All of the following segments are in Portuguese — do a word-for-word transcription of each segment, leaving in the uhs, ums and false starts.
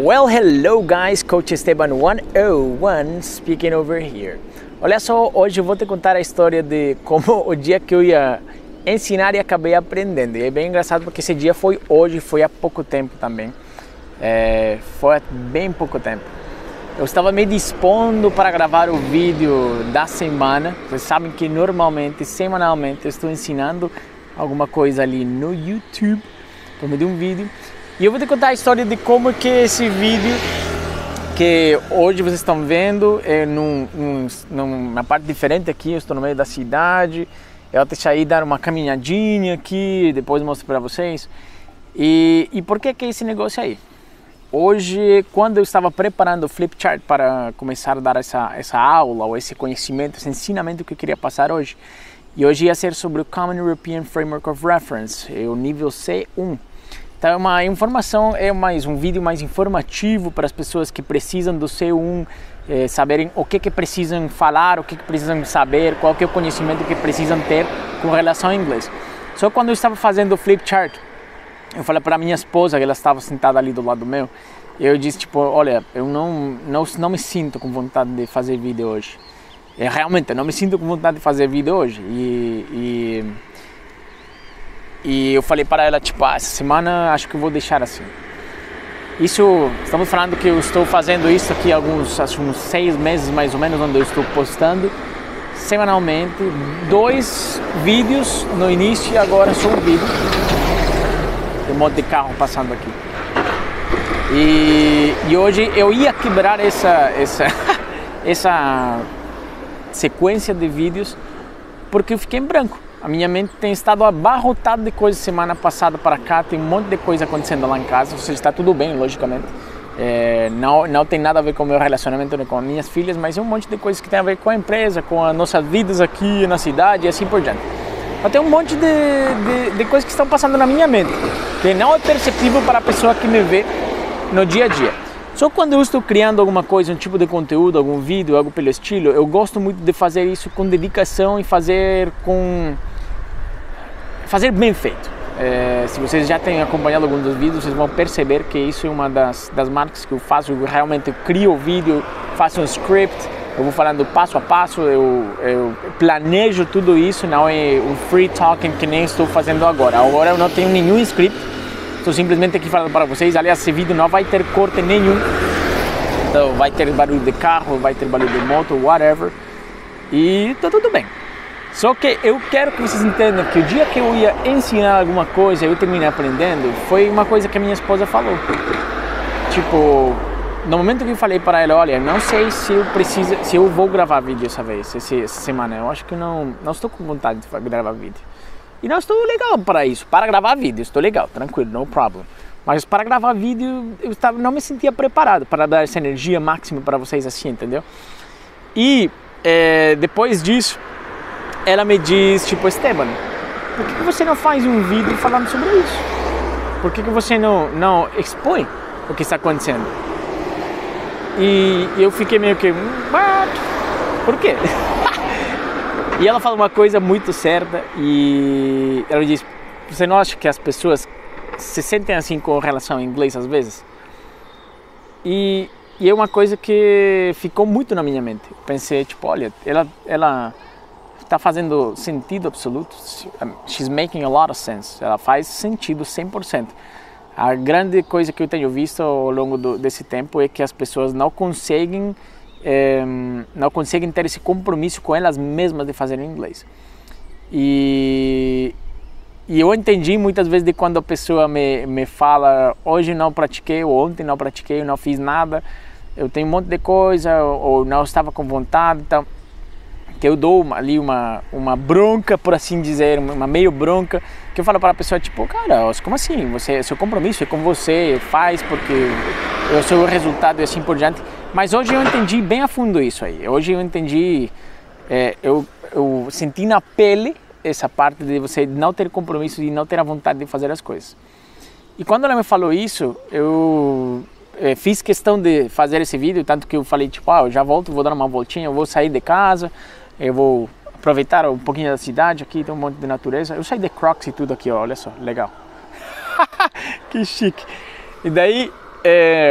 Well, hello guys, Coach Esteban one oh one speaking over here. Olha só, hoje eu vou te contar a história de como o dia que eu ia ensinar e acabei aprendendo. E é bem engraçado porque esse dia foi hoje, foi há pouco tempo também. É, foi há bem pouco tempo. Eu estava me dispondo para gravar o vídeo da semana. Vocês sabem que normalmente, semanalmente, eu estou ensinando alguma coisa ali no YouTube, por meio de um vídeo. E eu vou te contar a história de como que esse vídeo, que hoje vocês estão vendo, é num, num, numa parte diferente aqui, eu estou no meio da cidade. Eu até saí dar uma caminhadinha aqui, depois mostro para vocês. E, e por que que é esse negócio aí? Hoje, quando eu estava preparando o Flipchart para começar a dar essa, essa aula, ou esse conhecimento, esse ensinamento que eu queria passar hoje, e hoje ia ser sobre o Common European Framework of Reference, é o nível C um. Então é uma informação, é mais um vídeo mais informativo para as pessoas que precisam do C um, é, saberem o que que precisam falar, o que que precisam saber, qual que é o conhecimento que precisam ter com relação ao inglês. Só quando eu estava fazendo o Flipchart, eu falei para minha esposa, que ela estava sentada ali do lado meu, eu disse tipo, olha, eu não, não, não me sinto com vontade de fazer vídeo hoje. É, realmente, eu não me sinto com vontade de fazer vídeo hoje. E... e E eu falei para ela, tipo, ah, essa semana acho que eu vou deixar assim. Isso, estamos falando que eu estou fazendo isso aqui há alguns, acho uns seis meses mais ou menos, onde eu estou postando semanalmente dois vídeos no início e agora só um vídeo. Tem um monte de carro passando aqui. E, e hoje eu ia quebrar essa, essa, essa sequência de vídeos porque eu fiquei em branco. A minha mente tem estado abarrotada de coisas semana passada para cá, tem um monte de coisa acontecendo lá em casa, ou seja, está tudo bem, logicamente. É, não, não tem nada a ver com o meu relacionamento com as minhas filhas, mas é um monte de coisas que tem a ver com a empresa, com as nossas vidas aqui na cidade e assim por diante. Então tem um monte de, de, de coisas que estão passando na minha mente, que não é perceptível para a pessoa que me vê no dia a dia. Só quando eu estou criando alguma coisa, um tipo de conteúdo, algum vídeo, algo pelo estilo, eu gosto muito de fazer isso com dedicação e fazer com... fazer bem feito. É, se vocês já têm acompanhado alguns dos vídeos, vocês vão perceber que isso é uma das, das marcas que eu faço. Eu realmente eu crio o vídeo, faço um script, eu vou falando passo a passo, eu, eu planejo tudo isso, não é um free talking que nem estou fazendo agora. Agora eu não tenho nenhum script, estou simplesmente aqui falando para vocês. Aliás, esse vídeo não vai ter corte nenhum, então vai ter barulho de carro, vai ter barulho de moto, whatever, e tá tudo bem. Só que eu quero que vocês entendam que o dia que eu ia ensinar alguma coisa, eu terminei aprendendo, foi uma coisa que a minha esposa falou. Tipo, no momento que eu falei para ela, olha, não sei se eu preciso, se eu vou gravar vídeo essa vez, essa semana, eu acho que não, não estou com vontade de gravar vídeo. E não estou legal para isso, para gravar vídeo, estou legal, tranquilo, no problem. Mas para gravar vídeo, eu estava, não me sentia preparado para dar essa energia máxima para vocês assim, entendeu? E é, depois disso, ela me diz, tipo, Esteban, por que que você não faz um vídeo falando sobre isso? Por que que você não, não expõe o que está acontecendo? E eu fiquei meio que, what? Por quê? E ela fala uma coisa muito certa e ela diz, você não acha que as pessoas se sentem assim com relação ao inglês às vezes? E, e é uma coisa que ficou muito na minha mente. Eu pensei, tipo, olha, ela... ela está fazendo sentido absoluto, she's making a lot of sense, ela faz sentido cem por cento. A grande coisa que eu tenho visto ao longo do, desse tempo é que as pessoas não conseguem, é, não conseguem ter esse compromisso com elas mesmas de fazer inglês. E, e eu entendi muitas vezes de quando a pessoa me, me fala, hoje não pratiquei, ou ontem não pratiquei, eu não fiz nada, eu tenho um monte de coisa, ou não estava com vontade, então... que eu dou ali uma, uma bronca, por assim dizer, uma meio bronca, que eu falo para a pessoa, tipo, cara, como assim? Você, seu compromisso é com você, faz porque é o seu resultado e assim por diante. Mas hoje eu entendi bem a fundo isso aí. Hoje eu entendi, é, eu, eu senti na pele essa parte de você não ter compromisso e não ter a vontade de fazer as coisas. E quando ela me falou isso, eu... É, fiz questão de fazer esse vídeo, tanto que eu falei, tipo, ah, eu já volto, vou dar uma voltinha, eu vou sair de casa, eu vou aproveitar um pouquinho da cidade, aqui tem um monte de natureza. Eu saí de Crocs e tudo aqui, ó, olha só, legal. Que chique. E daí, é,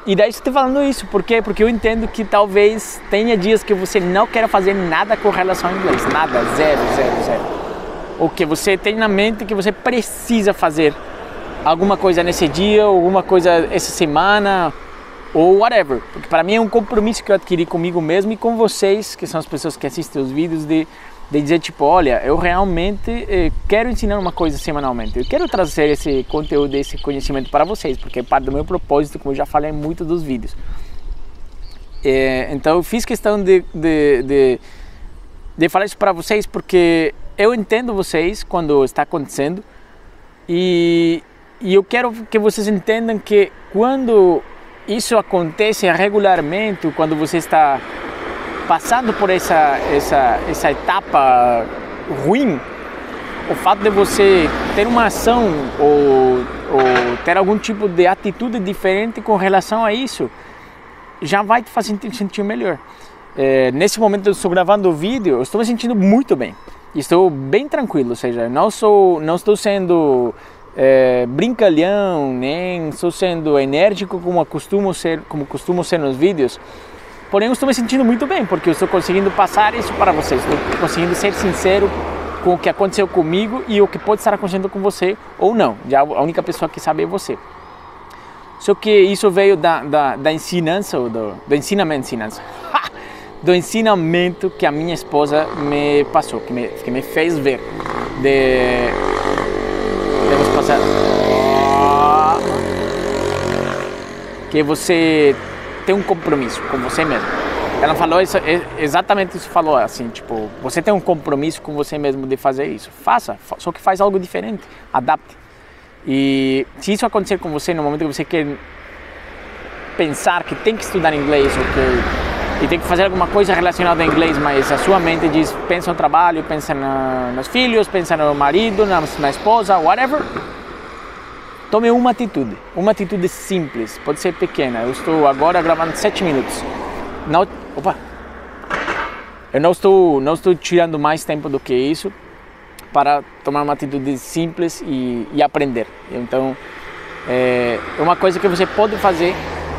E daí estou falando isso, por quê? Porque eu entendo que talvez tenha dias que você não quer fazer nada com relação ao inglês, nada, zero, zero, zero. Ou que você tem na mente que você precisa fazer alguma coisa nesse dia, alguma coisa essa semana, ou whatever. Porque para mim é um compromisso que eu adquiri comigo mesmo e com vocês, que são as pessoas que assistem os vídeos, de, de dizer tipo, olha, eu realmente eh, quero ensinar uma coisa semanalmente. Eu quero trazer esse conteúdo, esse conhecimento para vocês, porque é parte do meu propósito, como eu já falei muito dos vídeos. É, então eu fiz questão de, de, de, de falar isso para vocês, porque eu entendo vocês quando está acontecendo e, e eu quero que vocês entendam que quando isso acontece regularmente, quando você está passando por essa, essa, essa etapa ruim, o fato de você ter uma ação ou, ou ter algum tipo de atitude diferente com relação a isso, já vai te fazer sentir melhor. É, nesse momento eu estou gravando o vídeo, eu estou me sentindo muito bem. Estou bem tranquilo, ou seja, não, sou, não estou sendo é, brincalhão, nem estou sendo enérgico como costumo ser, como costumo ser nos vídeos. Porém, eu estou me sentindo muito bem, porque eu estou conseguindo passar isso para vocês. Estou conseguindo ser sincero com o que aconteceu comigo e o que pode estar acontecendo com você ou não. Já a única pessoa que sabe é você. Só que isso veio da, da, da ensinança, do, do ensinamento, ensinança, do ensinamento que a minha esposa me passou, que me, que me fez ver. De, Vamos passar. Que você tem um compromisso com você mesmo. Ela falou isso, exatamente isso, falou assim, tipo, você tem um compromisso com você mesmo de fazer isso, faça, só que faz algo diferente, adapte. E se isso acontecer com você no momento que você quer pensar que tem que estudar inglês ou que e tem que fazer alguma coisa relacionada ao inglês, mas a sua mente diz, pensa no trabalho, pensa na, nos filhos, pensa no marido, na, na esposa, whatever, tome uma atitude, uma atitude simples, pode ser pequena. Eu estou agora gravando sete minutos. Não, opa, eu não estou, não estou tirando mais tempo do que isso para tomar uma atitude simples e, e aprender. Então, é uma coisa que você pode fazer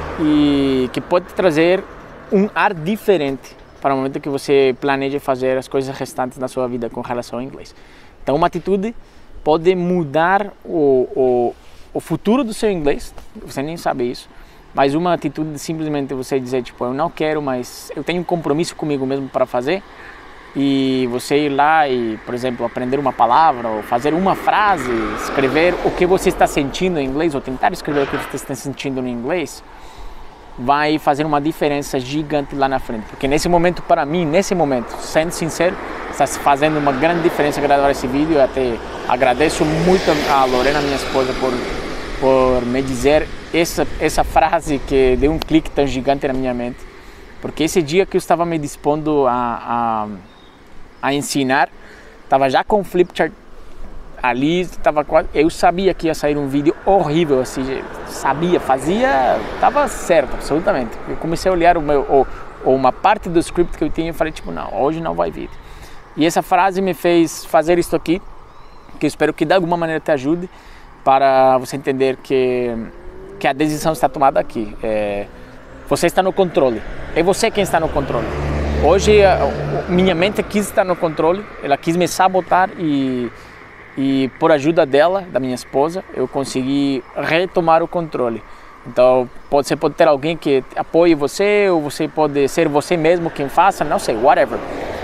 e que pode trazer um ar diferente para o momento que você planeja fazer as coisas restantes da sua vida com relação ao inglês. Então, uma atitude pode mudar o, o, o futuro do seu inglês, você nem sabe isso, mas uma atitude de simplesmente você dizer, tipo, eu não quero, mas eu tenho um compromisso comigo mesmo para fazer, e você ir lá e, por exemplo, aprender uma palavra, ou fazer uma frase, escrever o que você está sentindo em inglês, ou tentar escrever o que você está sentindo em inglês, vai fazer uma diferença gigante lá na frente. Porque nesse momento, para mim, nesse momento, sendo sincero, está fazendo uma grande diferença gravar esse vídeo. Eu até agradeço muito a Lorena, minha esposa, por, por me dizer essa, essa frase que deu um clique tão gigante na minha mente. Porque esse dia que eu estava me dispondo a, a, a ensinar, estava já com o flipchart ali, tava quase, eu sabia que ia sair um vídeo horrível, assim, sabia, fazia, estava certo, absolutamente. Eu comecei a olhar o meu, ou, ou uma parte do script que eu tinha e falei, tipo, não, hoje não vai vir. E essa frase me fez fazer isso aqui, que eu espero que de alguma maneira te ajude para você entender que, que a decisão está tomada aqui. É, você está no controle, é você quem está no controle. Hoje, a, a minha mente quis estar no controle, ela quis me sabotar e E por ajuda dela, da minha esposa, eu consegui retomar o controle. Então, pode, você pode ter alguém que apoie você, ou você pode ser você mesmo quem faça, não sei, whatever.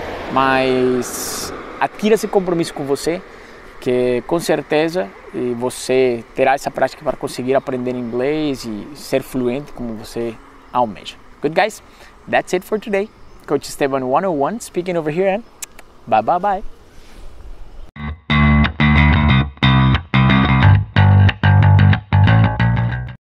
Mas adquira esse compromisso com você, que com certeza você terá essa prática para conseguir aprender inglês e ser fluente como você almeja. Good guys, that's it for today. Coach Esteban one oh one speaking over here and bye bye bye.